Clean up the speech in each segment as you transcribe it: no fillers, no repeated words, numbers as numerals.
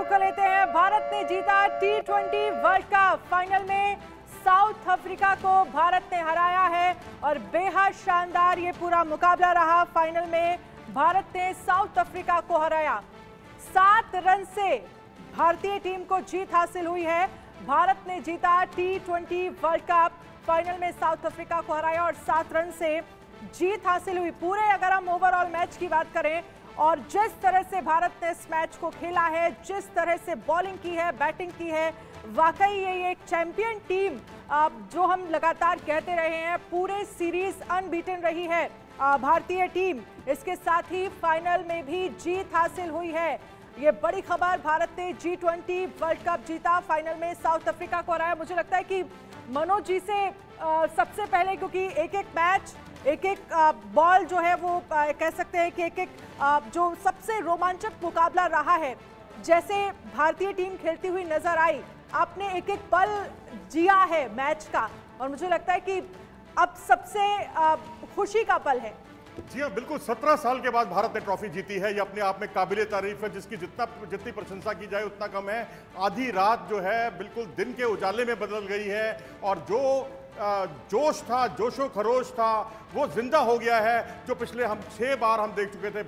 कर लेते हैं। भारत ने जीता T20 वर्ल्ड कप। फाइनल में साउथ अफ्रीका को भारत ने हराया है और बेहद शानदार ये पूरा मुकाबला रहा। फाइनल में भारत ने साउथ अफ्रीका को हराया। 7 रन से भारतीय टीम को जीत हासिल हुई है। भारत ने जीता T20 वर्ल्ड कप। फाइनल में साउथ अफ्रीका को हराया और 7 रन से जीत हासिल हुई। पूरे अगर हम ओवरऑल मैच की बात करें और जिस तरह से भारत ने इस मैच को खेला है, जिस तरह से बॉलिंग की है, बैटिंग की है, वाकई ये एक चैंपियन टीम जो हम लगातार कहते रहे हैं, पूरे सीरीज अनबीटन रही है भारतीय टीम। इसके साथ ही फाइनल में भी जीत हासिल हुई है। ये बड़ी खबर, भारत ने G20 वर्ल्ड कप जीता। फाइनल में साउथ अफ्रीका को हराया। मुझे लगता है कि मनोज जी से सबसे पहले, क्योंकि एक एक मैच, एक एक बॉल जो है वो कह सकते हैं कि एक एक जो सबसे रोमांचक मुकाबला रहा है, जैसे भारतीय टीम खेलती हुई नजर आई। आपने एक एक पल जिया है मैच का और मुझे लगता है कि अब सबसे खुशी का पल है। जी हाँ, बिल्कुल। 17 साल के बाद भारत ने ट्रॉफी जीती है। ये अपने आप में काबिले तारीफ है, जिसकी जितनी प्रशंसा की जाए उतना कम है। आधी रात जो है बिल्कुल दिन के उजाले में बदल गई है और जो जोश था, जोशो खरोश था, वो जिंदा हो गया है, जो पिछले हम 6 बार हम देख चुके थे।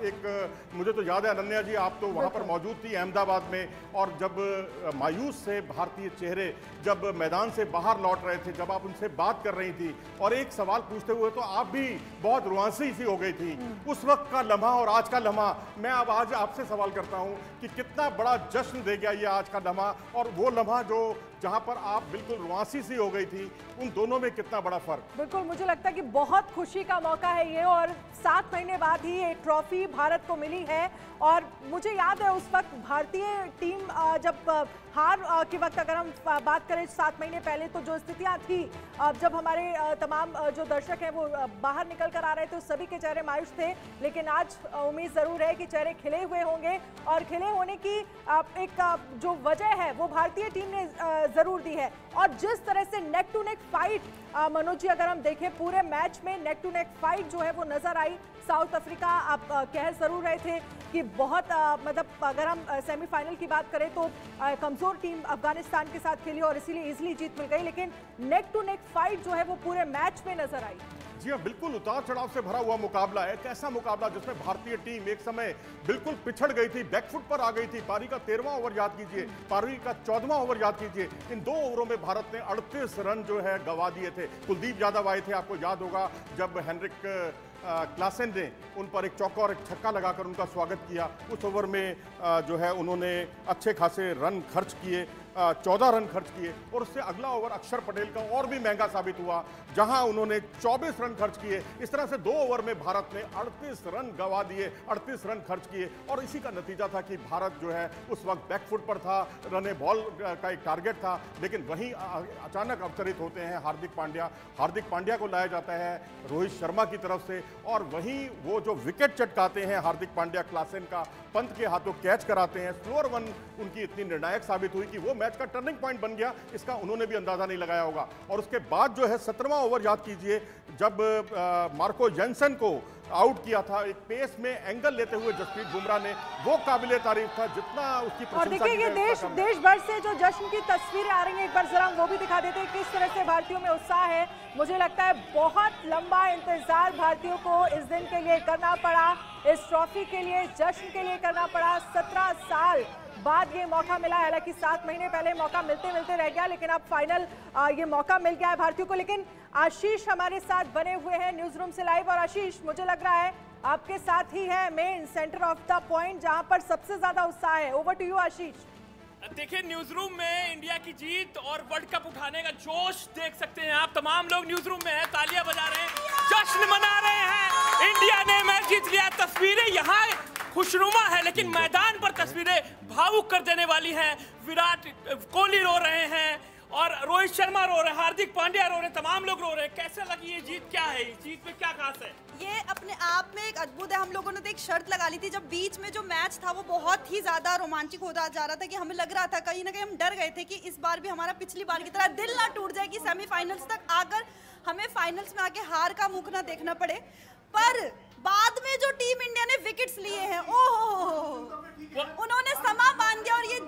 एक मुझे तो याद है, अनन्या जी आप तो वहाँ पर मौजूद थी अहमदाबाद में, और जब मायूस से भारतीय चेहरे जब मैदान से बाहर लौट रहे थे, जब आप उनसे बात कर रही थी और एक सवाल पूछते हुए तो आप भी बहुत रुआंसी सी हो गई थी। उस वक्त का लम्हा और आज का लम्हा, मैं अब आज आपसे सवाल करता हूँ कि कितना बड़ा जश्न दे गया ये आज का लम्हा, और वो लम्हा जो जहां पर आप बिल्कुल रुआंसी सी हो गई थी, उन दोनों में कितना बड़ा फर्क। बिल्कुल, मुझे लगता है कि बहुत खुशी का मौका है ये, और 7 महीने बाद ही एक ट्रॉफी भारत को मिली है। और मुझे याद है उस वक्त भारतीय टीम जब हार के वक्त, अगर हम बात करें 7 महीने पहले, तो जो स्थितियां थी, जब हमारे तमाम जो दर्शक हैं वो बाहर निकल कर आ रहे थे, सभी के चेहरे मायूस थे। लेकिन आज उम्मीद जरूर है कि चेहरे खिले हुए होंगे, और खिले होने की एक जो वजह है वो भारतीय टीम ने जरूर दी है। और जिस तरह से neck to neck fight, Manoj ji अगर हम देखें पूरे मैच में नेक टू नेक फाइट जो है वो नजर आई। साउथ अफ्रीका, आप कह जरूर रहे थे कि बहुत मतलब अगर हम सेमीफाइनल की बात करें तो कमजोर टीम अफगानिस्तान के साथ खेली और इसीलिए इजीली जीत मिल गई, लेकिन नेक टू नेक फाइट जो है वो पूरे मैच में नजर आई। जी हाँ, बिल्कुल उतार चढ़ाव से भरा हुआ मुकाबला है। कैसा मुकाबला जिसमें भारतीय टीम एक समय बिल्कुल पिछड़ गई थी, बैकफुट पर आ गई थी। पारी का 13वां ओवर याद कीजिए, पारी का 14वां ओवर याद कीजिए। इन 2 ओवरों में भारत ने 38 रन जो है गंवा दिए थे। कुलदीप यादव आए थे, आपको याद होगा, जब हेनरिक क्लासेन ने उन पर एक चौका और एक छक्का लगाकर उनका स्वागत किया। उस ओवर में जो है उन्होंने अच्छे खासे रन खर्च किए, 14 रन खर्च किए, और उससे अगला ओवर अक्षर पटेल का और भी महंगा साबित हुआ, जहां उन्होंने 24 रन खर्च किए। इस तरह से 2 ओवर में भारत ने 38 रन गंवा दिए, 38 रन खर्च किए, और इसी का नतीजा था कि भारत जो है उस वक्त बैकफुट पर था। रन बॉल का एक टारगेट था, लेकिन वहीं अचानक अवतरित होते हैं हार्दिक पांड्या। हार्दिक पांड्या को लाया जाता है रोहित शर्मा की तरफ से, और वहीं वो जो विकेट चटकाते हैं हार्दिक पांड्या, क्लासेन का पंत के हाथों कैच कराते हैं। स्लोअर वन उनकी इतनी निर्णायक साबित हुई कि वो मैच का टर्निंग पॉइंट बन गया, इसका उन्होंने भी अंदाजा नहीं लगाया होगा। और उसके बाद जो है 17वां ओवर याद कीजिए, जब मार्को जेनसन को आउट किया था एक पेस में एंगल लेते हुए जसप्रीत बुमराह ने, वो काबिले तारीफ था। जितना उसकी और देखिए ये देश भर से जो जश्न की तस्वीरें आ रही हैं, एक बार जरा वो भी दिखा देते हैं किस तरह से भारतीयों में उत्साह है। मुझे लगता है बहुत लंबा इंतजार भारतीयों को इस दिन के लिए करना पड़ा, इस ट्रॉफी के लिए, जश्न के लिए करना पड़ा। 17 साल बाद ये मौका मिला। हालांकि 7 महीने पहले मौका मिलते मिलते रह गया, लेकिन अब फाइनल ये मौका मिल गया है भारतीयों को। लेकिन आशीष हमारे साथ बने हुए हैं न्यूज रूम से लाइव, और आशीष मुझे लग रहा है आपके साथ ही है main centre of the point, जहां पर सबसे ज्यादा उत्साह है। Over to you Ashish. देखिए, न्यूज रूम में इंडिया की जीत और वर्ल्ड कप उठाने का जोश देख सकते हैं आप। तमाम लोग न्यूज रूम में हैं, तालियां बजा रहे हैं, जश्न मना रहे हैं। इंडिया ने मैच जीत लिया। तस्वीरें यहाँ खुशनुमा है, लेकिन मैदान पर तस्वीरें भावुक कर देने वाली हैं। विराट कोहली रो रहे हैं और रोहित शर्मा रो रहे हैं, हार्दिक पांड्या रो रहे हैं, तमाम लोग रो रहे हैं। कैसे लगी ये जीत? क्या है इस जीत में, क्या खास है? ये अपने आप में एक अद्भुत है। हम लोगों ने तो एक शर्त लगा ली थी जब बीच में जो मैच था वो बहुत ही ज्यादा रोमांचक होता जा रहा था, कि हमें लग रहा था कहीं ना कहीं हम डर गए थे कि इस बार भी हमारा पिछली बार की तरह दिल ना टूट जाए कि सेमीफाइनल्स तक आकर हमें फाइनल्स में आके हार का मुख ना देखना पड़े। पर बाद में जो टीम इंडिया ने विकेट्स लिए हैं, ओहो, उन्होंने समा बांध दिया और ये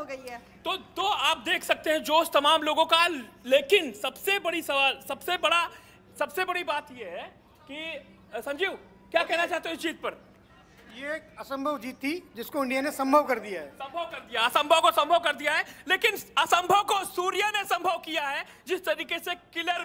गई है। तो आप देख सकते हैं जोश तमाम लोगों का, लेकिन सबसे बड़ी बात यह है कि संजीव क्या कहना चाहते हो इस जीत पर? ये एक असंभव जीत थी जिसको इंडिया ने संभव कर दिया है। संभव कर दिया, असंभव को संभव कर दिया है, लेकिन असंभव को सूर्या ने संभव किया है। जिस तरीके से किलर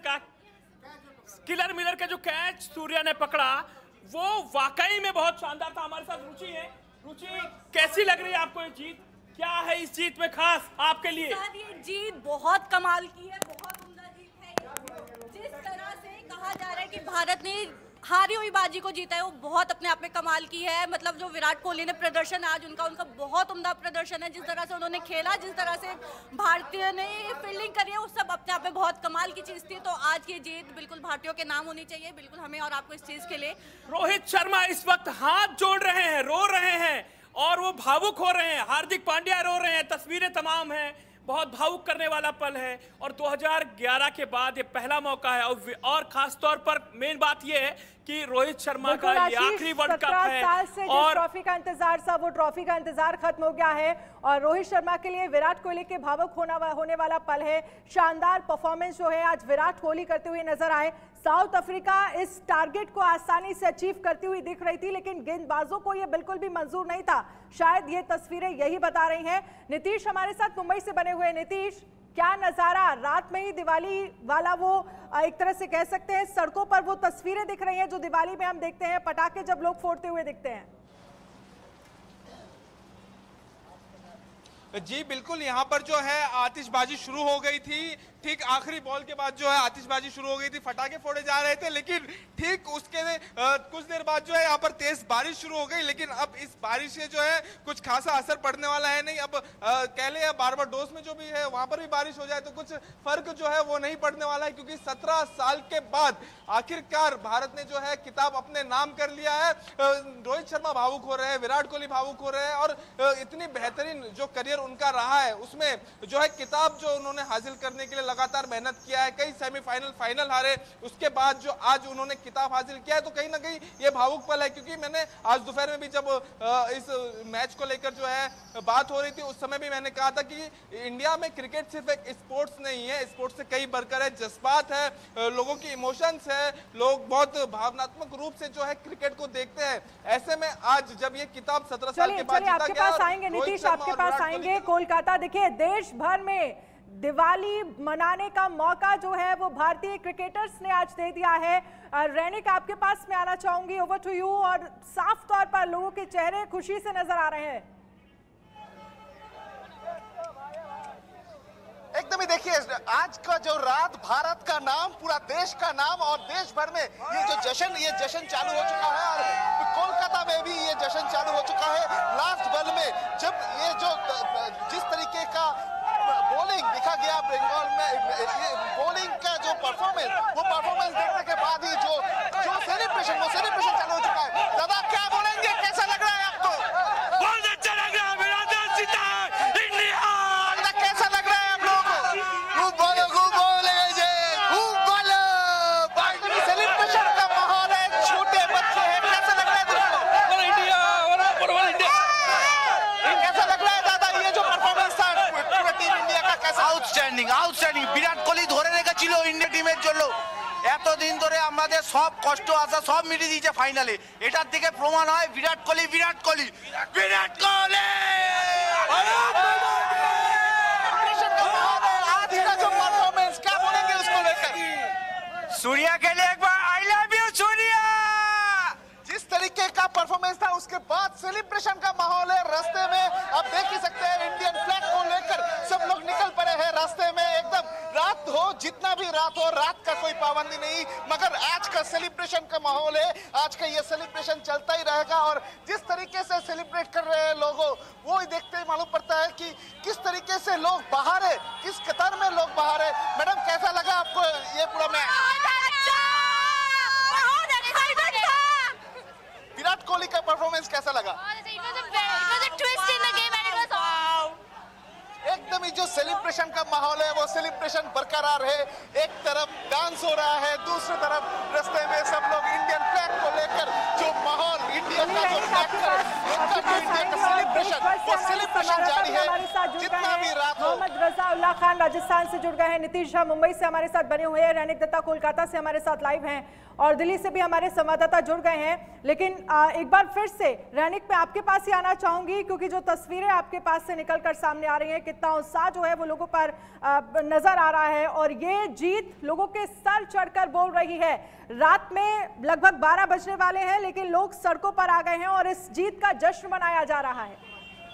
मिलर का जो कैच सूर्या ने पकड़ा वो वाकई में बहुत शानदार था। हमारे साथ रुचि है। रुचि, कैसी लग रही है आपको ये जीत? क्या है इस जीत में खास आपके लिए? ये जीत बहुत कमाल की है, बहुत उम्दा जीत है। जिस तरह से कहा जा रहा है कि भारत ने हारी हुई बाजी को जीता है, वो बहुत अपने आप में कमाल की है। मतलब जो विराट कोहली ने प्रदर्शन आज उनका बहुत उम्दा प्रदर्शन है। जिस तरह से उन्होंने खेला, जिस तरह से भारतीय ने फील्डिंग करी है, वो सब अपने आप में बहुत कमाल की चीज थी। तो आज की जीत बिल्कुल भारतीयों के नाम होनी चाहिए, बिल्कुल हमें और आपको इस चीज के लिए। रोहित शर्मा इस वक्त हाथ जोड़ रहे हैं, रो रहे हैं और वो भावुक हो रहे हैं। हार्दिक पांड्या रो रहे हैं, तस्वीरें तमाम हैं, बहुत भावुक करने वाला पल है। और 2011 के बाद ये पहला मौका है और खास तौर पर मेन बात ये है कि रोहित शर्मा का ये आखिरी वर्ल्ड कप है। 17 साल से जिस ट्रॉफी का इंतजार था वो ट्रॉफी का इंतजार खत्म हो गया है और रोहित शर्मा के लिए विराट कोहली के भावुक होने वाला पल है। शानदार परफॉर्मेंस जो है आज विराट कोहली करते हुए नजर आए। साउथ अफ्रीका इस टारगेट को आसानी से अचीव करती हुई दिख रही थी, लेकिन गेंदबाजों को यह बिल्कुल भी मंजूर नहीं था। शायद ये तस्वीरें यही बता रही हैं। नीतीश हमारे साथ मुंबई से बने हुए। नीतीश, क्या नजारा, रात में ही दिवाली वाला वो एक तरह से कह सकते हैं सड़कों पर वो तस्वीरें दिख रही हैं जो दिवाली में हम देखते हैं, पटाखे जब लोग फोड़ते हुए दिखते हैं। जी बिल्कुल, यहाँ पर जो है आतिशबाजी शुरू हो गई थी। ठीक आखिरी बॉल के बाद जो है आतिशबाजी शुरू हो गई थी, फटाके फोड़े जा रहे थे, लेकिन ठीक उसके कुछ देर बाद जो है यहाँ पर तेज बारिश शुरू हो गई। लेकिन अब इस बारिश से जो है कुछ खासा असर पड़ने वाला है नहीं। अब कह ले बारबाडोस में जो भी है वहां पर भी बारिश हो जाए तो कुछ फर्क जो है वो नहीं पड़ने वाला है, क्योंकि 17 साल के बाद आखिरकार भारत ने जो है किताब अपने नाम कर लिया है। रोहित शर्मा भावुक हो रहे हैं, विराट कोहली भावुक हो रहे हैं और इतनी बेहतरीन जो करियर उनका रहा है उसमें जो है किताब जो उन्होंने हासिल करने के लिए लगातार मेहनत किया है, कई सेमीफाइनल फाइनल हारे, उसके बाद जो आज उन्होंने किताब हासिल किया है, तो कहीं ना कहीं ये भावुक पल है। क्योंकि मैंने आज दोपहर में भी जब इस मैच को लेकर जो है बात हो रही थी उस समय भी मैंने कहा था कि इंडिया में क्रिकेट सिर्फ एक स्पोर्ट्स नहीं है, स्पोर्ट्स से कई बढ़कर है, जज्बात है, लोगों की इमोशंस है, लोग बहुत भावनात्मक रूप से जो है क्रिकेट को देखते हैं। ऐसे में आज जब ये किताब 17 साल के बाद आपके पास आएंगे नीतीश, आपके पास आएंगे। कोलकाता, देखिए देश भर में दिवाली मनाने का मौका जो है वो भारतीय क्रिकेटर्स ने आज दे दिया है। रैनिक, आपके पास मैं आना चाहूंगी, ओवर टू यू। और साफ तौर पर लोगों के चेहरे खुशी से नजर आ रहे हैं। एकदम ही देखिए, आज का जो रात भारत का नाम, पूरा देश का नाम और देश भर में ये जश्न चालू हो चुका है और कोलकाता में भी ये जश्न चालू हो चुका है। लास्ट बॉल में जब ये जो जिस तरीके का बॉलिंग दिखा गया बंगाल में, बॉलिंग का जो परफॉर्मेंस देखने के बाद ही जो सेलिब्रेशन चालू हो चुका है। दादा क्या बोलेंगे, कैसा लग रहा है आपको? बहुत अच्छा लग रहा है, मेरा देश जीता है, इंडिया। कैसा लग रहा है आप लोगों को? खूब बोलो सेलिब्रेशन का माहौल है, छोटे बच्चे हैं, कैसा लग रहा है तुमको? इंडिया, कैसा लग रहा है दादा ये जो परफॉर्मेंस था पूरे टीम इंडिया का? कैसा? আউটস্ট্যান্ডিং বিরাট কোহলি ধরে রেখেছিল ইন্ডিয়া টিমের জন্য। এতদিন ধরে আমাদের সব কষ্ট আশা সব মিটিয়ে দিয়েছে ফাইনালে। এটার দিকে প্রমাণ হয় বিরাট কোহলি आज का जो परफॉर्मेंस, क्या बोलेंगे उसको लेकर? सूर्या के लिए एक बार आई लव यू सूर्या। जिस तरीके का परफॉर्मेंस था उसके बाद सेलिब्रेशन का माहौल है रास्ते में। आप देख ही सकते हैं इंडियन फ्लैग को लेकर सब लोग निकल पड़े हैं रास्ते में। एकदम रात हो, जितना भी रात हो, रात का कोई पाबंदी नहीं, मगर आज का सेलिब्रेशन का माहौल है। आज का ये सेलिब्रेशन चलता ही रहेगा और जिस तरीके से सेलिब्रेट कर रहे हैं लोगों, वो ही देखते ही मालूम पड़ता है कि किस तरीके से लोग बाहर है, किस कतार में लोग बाहर है। मैडम कैसा लगा आपको ये पूरा मैच? विराट कोहली का परफॉर्मेंस कैसा लगा? एकदम ही जो सेलिब्रेशन का माहौल है वो सेलिब्रेशन बरकरार है। एक तरफ डांस हो रहा है, दूसरी तरफ रास्ते में सब लोग इंडियन फ्लैग को लेकर जो माहौल इंडिया का जो सेलिब्रेशन जारी है। उल्लाह खान राजस्थान से जुड़ गए हैं, नीतीश झा मुंबई से हमारे साथ बने हुए हैं, रैनिक दत्ता कोलकाता से हमारे साथ लाइव हैं और दिल्ली से भी हमारे संवाददाता जुड़ गए हैं। लेकिन एक बार फिर से रैनिक में आपके पास ही आना चाहूंगी, क्योंकि जो तस्वीरें आपके पास से निकलकर सामने आ रही हैं, कितना उत्साह जो है वो लोगों पर नजर आ रहा है और ये जीत लोगों के सर चढ़कर बोल रही है। रात में लगभग 12 बजने वाले हैं, लेकिन लोग सड़कों पर आ गए हैं और इस जीत का जश्न मनाया जा रहा है।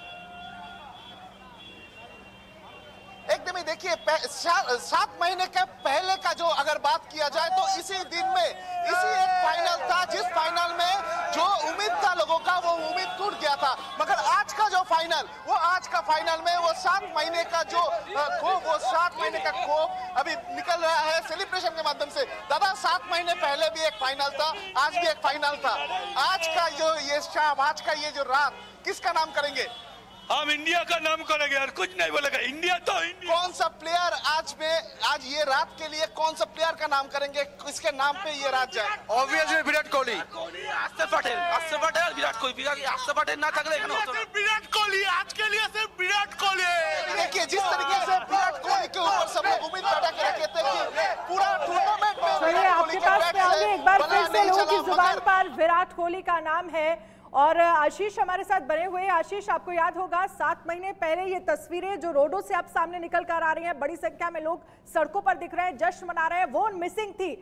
एकदम ही देखिए 7 महीने के पहले का जो अगर बात किया जाए तो इसी दिन में इसी एक फाइनल था जिस फाइनल में जो उम्मीद था लोगों का वो उम्मीद टूट गया था। मगर आज का जो फाइनल वो आज का फाइनल में वो 7 महीने का जो खौफ वो 7 महीने का खौफ अभी निकल रहा है सेलिब्रेशन के माध्यम से। दादा 7 महीने पहले भी एक फाइनल था, आज भी एक फाइनल था। आज का जो ये शाम, आज का ये जो रात किसका नाम करेंगे? हम इंडिया का नाम करेंगे यार, कुछ नहीं बोलेगा। इंडिया तो इंडिया। कौन सा प्लेयर आज ये रात के लिए कौन सा प्लेयर का नाम करेंगे, किसके नाम पे ये रात जाए? ऑब्वियसली विराट कोहली, आस्ते पटेल विराट कोहली, आस्ते पटेल ना तगड़े विराट कोहली, आज के लिए सिर्फ विराट कोहली। देखिए जिस तरीके से विराट कोहली के ऊपर सब लोग उम्मीद पैदा कर रखे थे कि पूरा टूर्नामेंट में आपके पास में आगे एक बार फिर से लोगों की जुबान पर विराट कोहली का नाम है। और आशीष हमारे साथ बने हुए हैं। आशीष, आपको याद होगा 7 महीने पहले ये तस्वीरें जो रोडों से अब सामने निकल कर आ रही हैं, बड़ी संख्या में लोग सड़कों पर दिख रहे हैं, जश्न मना रहे हैं, वो मिसिंग थी।